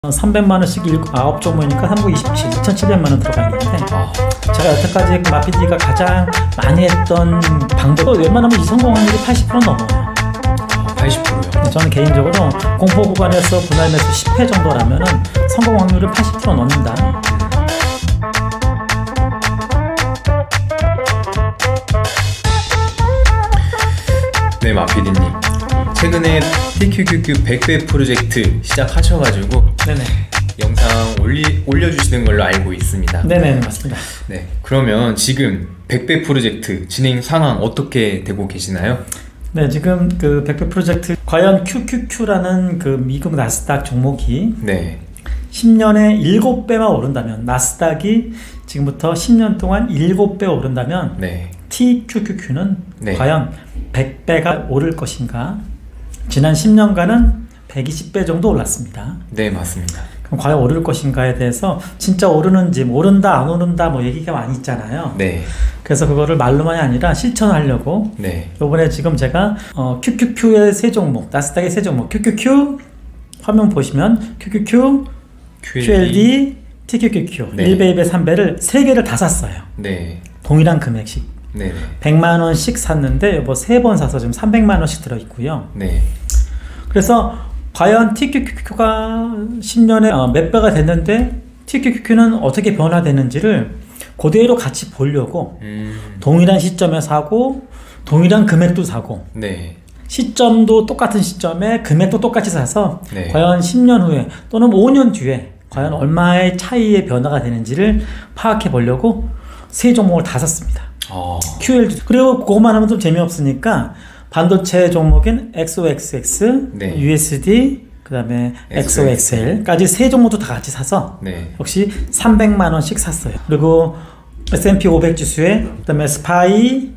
300만 원씩 9종목이니까 327, 2,700만 원 들어가 있는데 제가 여태까지 마피디가 가장 많이 했던 방법은 웬만하면 이성공 확률이 80% 넘어요. 80%요? 저는 개인적으로 공포 구간에서 분할 매수 10회 정도라면 성공 확률은 80% 넘는다. 네, 마피디님. 최근에 TQQQ 100배 프로젝트 시작하셔가지고 네네. 영상 올려주시는 걸로 알고 있습니다. 네네, 맞습니다. 네, 그러면 지금 100배 프로젝트 진행 상황 어떻게 되고 계시나요? 네, 지금 그 100배 프로젝트 과연 QQQ라는 그 미국 나스닥 종목이 네. 10년에 7배만 오른다면, 나스닥이 지금부터 10년 동안 7배 오른다면 네. TQQQ는 네. 과연 100배가 오를 것인가? 지난 10년간은 120배 정도 올랐습니다. 네, 맞습니다. 그럼 과연 오를 것인가에 대해서 진짜 오르는지, 오른다 안 오른다 뭐 얘기가 많이 있잖아요. 네. 그래서 그거를 말로만이 아니라 실천하려고 네. 요번에 지금 제가 QQQ의 세 종목, 나스닥의 세 종목, QQQ 화면 보시면 QQQ, QLD, TQQQ 네. 1배, 2배, 3배를 3개를 다 샀어요. 네. 동일한 금액씩. 네. 100만 원씩 샀는데 뭐 3번 사서 지금 300만 원씩 들어있고요. 네. 그래서 과연 TQQQ가 10년에 몇 배가 됐는데 TQQQ는 어떻게 변화되는지를 그대로 같이 보려고 동일한 시점에 사고 동일한 금액도 사고 네. 시점도 똑같은 시점에 금액도 똑같이 사서 네. 과연 10년 후에 또는 5년 뒤에 과연 얼마의 차이의 변화가 되는지를 파악해 보려고 세 종목을 다 샀습니다. QLD. 그리고 그것만 하면 좀 재미없으니까 반도체 종목인 XOXX, 네. USD, 그 다음에 XOXL까지 세 종목도 다 같이 사서 네. 역시 300만 원씩 샀어요. 그리고 S&P 500 지수에 그 다음에 SPY,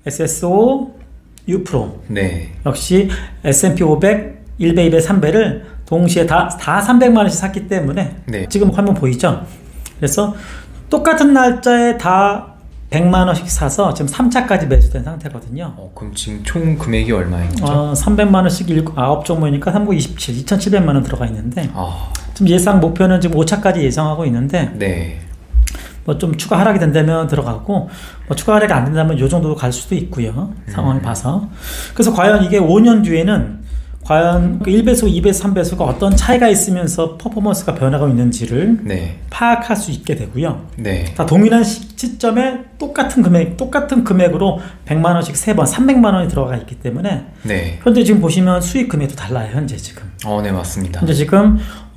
SSO, UPRO 네. 역시 S&P 500 1배, 2배, 3배를 동시에 다 300만 원씩 샀기 때문에 네. 지금 화면 보이죠? 그래서 똑같은 날짜에 다 100만 원씩 사서 지금 3차까지 매수된 상태거든요. 그럼 지금 총 금액이 얼마인 거죠? 300만 원씩 9종목이니까 3927, 2,700만 원 들어가 있는데 지금 예상 목표는 지금 5차까지 예상하고 있는데 네. 뭐 좀 추가 하락이 된다면 들어가고 뭐 추가 하락이 안 된다면 이 정도로 갈 수도 있고요. 상황을 봐서. 그래서 과연 이게 5년 뒤에는 과연 1배수, 2배수, 3배수가 어떤 차이가 있으면서 퍼포먼스가 변하고 있는지를 네. 파악할 수 있게 되고요. 네. 다 동일한 시점에 똑같은 금액으로 100만 원씩 3번, 300만 원이 들어가 있기 때문에 네. 현재 지금 보시면 수익 금액도 달라요. 현재 지금. 네, 맞습니다. 현재 지금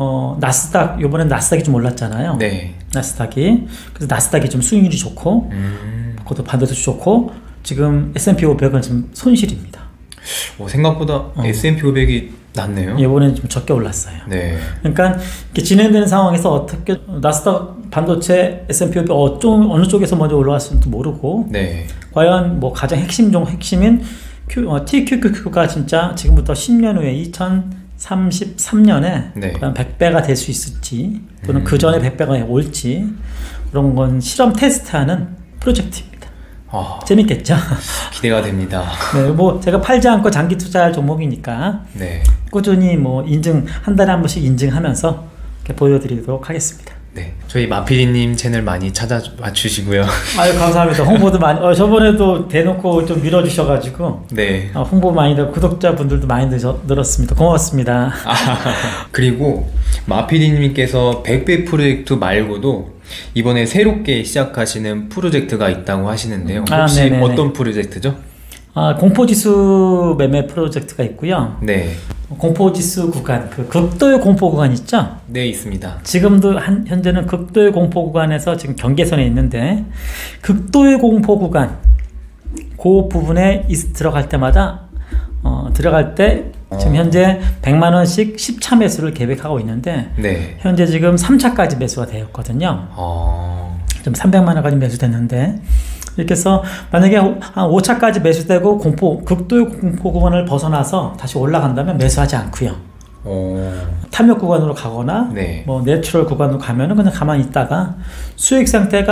나스닥, 요번엔 나스닥이 좀 올랐잖아요. 네. 나스닥이. 그래서 나스닥이 좀 수익률이 좋고 그것도 반대도 좋고 지금 S&P 500은 지금 손실입니다. 생각보다 S&P 500이 낮네요. 이번엔 좀 적게 올랐어요. 네. 그러니까 이렇게 진행되는 상황에서 어떻게 나스닥, 반도체, S&P 500 어느 쪽에서 먼저 올라왔을지도 모르고 네. 과연 뭐 가장 핵심인 TQQQ가 진짜 지금부터 10년 후에 2033년에 네. 과연 100배가 될 수 있을지 또는 그 전에 100배가 올지 그런 건 실험 테스트하는 프로젝트입니다. 재밌겠죠? 기대가 됩니다. 네, 뭐 제가 팔지 않고 장기 투자할 종목이니까 네. 꾸준히 뭐 한 달에 한 번씩 인증하면서 이렇게 보여드리도록 하겠습니다. 네, 저희 마피디님 채널 많이 찾아와 주시고요. 아유, 감사합니다. 홍보도 많이 저번에도 대놓고 좀 밀어주셔가지고 네. 홍보 많이 되고 구독자분들도 많이 늘었습니다. 고맙습니다. 그리고 마피디님께서 100배 프로젝트 말고도 이번에 새롭게 시작하시는 프로젝트가 있다고 하시는데요. 혹시 네네네. 어떤 프로젝트죠? 공포지수 매매 프로젝트가 있고요. 네. 공포지수 구간, 그 극도의 공포 구간 있죠? 네, 있습니다. 지금도 현재는 극도의 공포 구간에서 지금 경계선에 있는데 극도의 공포 구간 그 부분에 들어갈 때마다 들어갈 때 지금 현재 100만 원씩 10차 매수를 계획하고 있는데 네. 현재 지금 3차까지 매수가 되었거든요. 좀 300만 원까지 매수됐는데 이렇게 해서 만약에 한 5차까지 매수되고 극도의 공포 구간을 벗어나서 다시 올라간다면 매수하지 않고요. 탐욕 구간으로 가거나 네. 뭐 내추럴 구간으로 가면은 그냥 가만히 있다가 수익이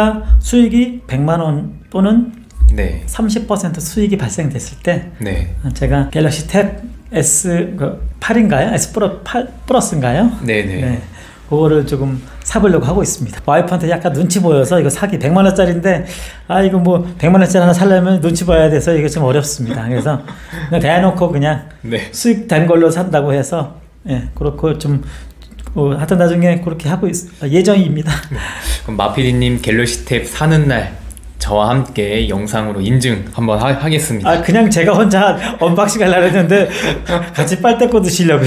100만 원 또는 네. 30% 수익이 발생됐을 때 네. 제가 갤럭시 탭 S 8인가요? S 플러스인가요? 네네. 네. 그거를 조금 사보려고 하고 있습니다. 와이프한테 약간 눈치 보여서 이거 사기 100만 원짜리인데 이거 뭐 100만 원짜리 하나 사려면 눈치 봐야 돼서 이게 좀 어렵습니다. 그래서 그냥 대놓고 그냥 네. 수익 된 걸로 산다고 해서 그렇고 좀 하여튼 나중에 그렇게 하고 예정입니다. 그럼 마피디님 갤럭시 탭 사는 날 저와 함께 영상으로 인증 한번 하겠습니다. 그냥 제가 혼자 언박싱 하려고 했는데 같이 빨대꽃 드시려고요.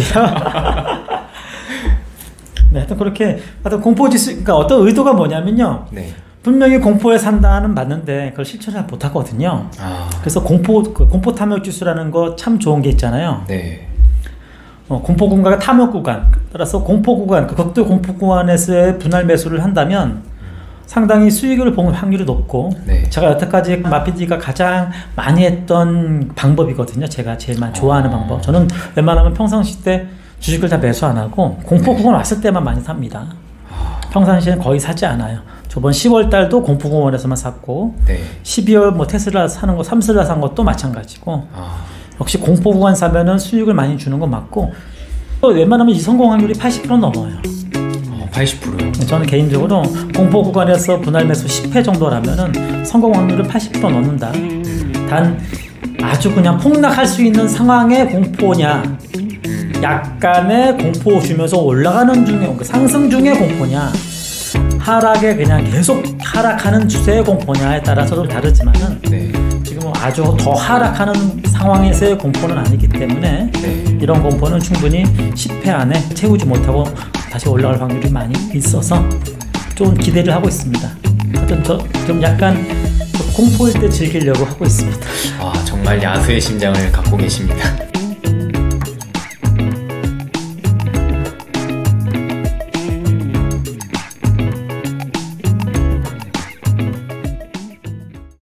네, 하여튼 그렇게 공포지수, 그러니까 어떤 의도가 뭐냐면요. 네. 분명히 공포에 산다는 맞는데 그걸 실천을 못 하거든요. 그래서 공포 탐욕 지수라는 거 참 좋은 게 있잖아요. 네. 공포 구간과 탐욕 구간, 따라서 공포 구간, 그 극도 공포 구간에서의 분할 매수를 한다면 상당히 수익을 본 확률이 높고, 네. 제가 여태까지 마피디가 가장 많이 했던 방법이거든요. 제가 제일 많이 좋아하는 방법. 저는 웬만하면 평상시 때 주식을 다 매수 안 하고 공포 구간 왔을 때만 많이 삽니다. 평상시에는 거의 사지 않아요. 저번 10월 달도 공포 구간에서만 샀고, 네. 12월 뭐 테슬라 사는 거, 삼슬라 산 것도 마찬가지고, 역시 공포 구간 사면은 수익을 많이 주는 건 맞고, 또 웬만하면 이 성공 확률이 80% 넘어요. 80%요? 저는 개인적으로 공포 구간에서 분할 매수 10회 정도라면은 성공 확률은 80% 넘는다. 단 아주 그냥 폭락할 수 있는 상황의 공포냐, 약간의 공포 주면서 올라가는 중에 상승 중의 공포냐, 하락에 그냥 계속 하락하는 추세의 공포냐에 따라서 좀 다르지만은 네. 지금 아주 더 하락하는 상황에서의 공포는 아니기 때문에 네. 이런 공포는 충분히 10회 안에 채우지 못하고 다시 올라갈 확률이 많이 있어서 좀 기대를 하고 있습니다. 하여튼 좀 약간 공포일 때 즐기려고 하고 있습니다. 정말 야수의 심장을 갖고 계십니다.